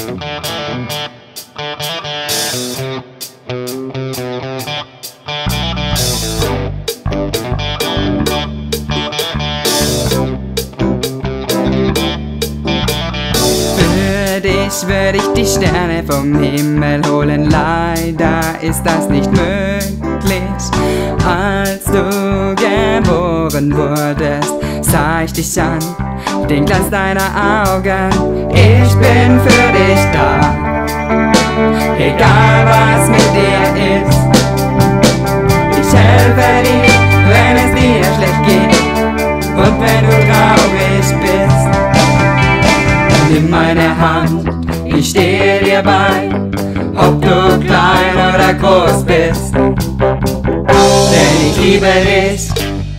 Für dich würde ich die Sterne vom Himmel holen, leider ist das nicht möglich. Als du geboren wurdest, sah ich dich an, den Glanz deiner Augen. Ich bin für dich da, egal was mit dir ist. Ich helfe dir, wenn es dir schlecht geht und wenn du traurig bist. Nimm meine Hand, ich stehe dir bei, ob du klein oder groß bist, denn ich liebe dich.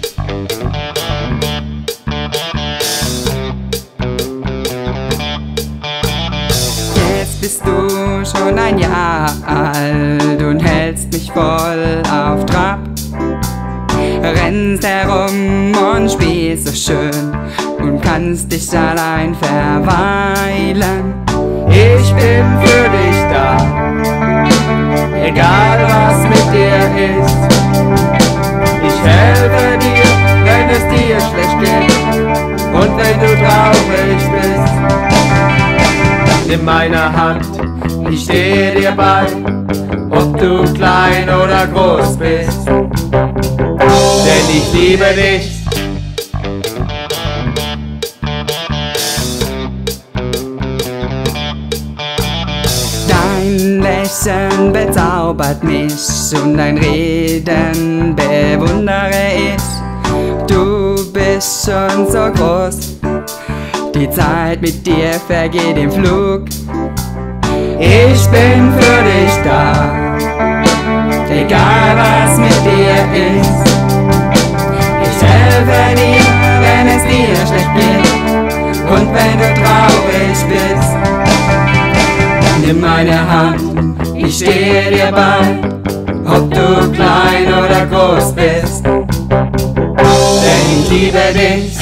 Jetzt bist du schon ein Jahr alt und hältst mich voll auf Trab. Rennst herum und spielst so schön und kannst dich allein verweilen. Ich bin für dich da, egal was mit dir ist. Ich helfe dir, wenn es dir schlecht geht und wenn du traurig bist. Nimm meine Hand, ich stehe dir bei, ob du klein oder groß bist, denn ich liebe dich. Dein Lächeln bezaubert mich und dein Reden bewundere ich. Du bist schon so groß, die Zeit mit dir vergeht im Flug. Ich bin für dich da, egal was mit dir ist. Ich helfe dir, wenn es dir schlecht geht und wenn du traurig bist. Nimm meine Hand, ich stehe dir bei, ob du klein oder groß bist, denn ich liebe dich.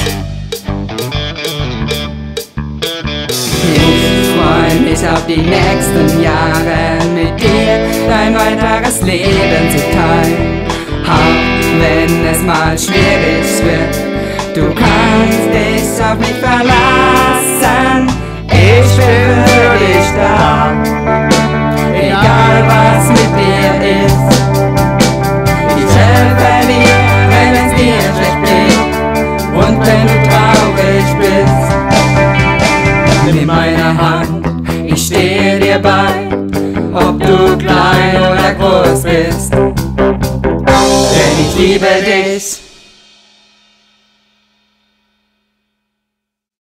Ich freue mich auf die nächsten Jahre mit dir, dein weiteres Leben zu teilen. Auch wenn es mal schwierig wird, du kannst dich auf mich verlassen. Ich bin für dich da, egal was mit dir ist. Ich helfe dir, wenn es dir schlecht geht und wenn du traurig bist. Nimm meine Hand, ich stehe dir bei, ob du klein oder groß bist, denn ich liebe dich.